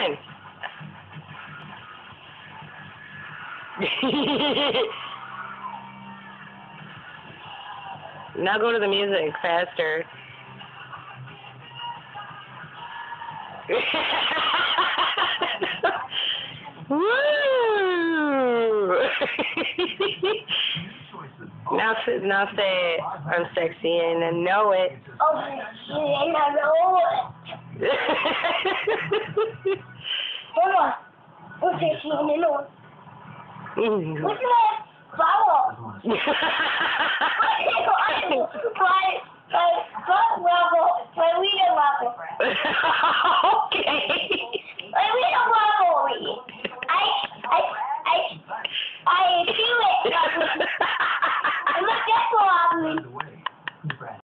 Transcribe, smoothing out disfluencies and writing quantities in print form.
on. Now go to the music faster. Woo! now say I'm sexy and I know it. Oh, and I know it. Come on. I'm sexy and I know it. What's that? Flower. Why?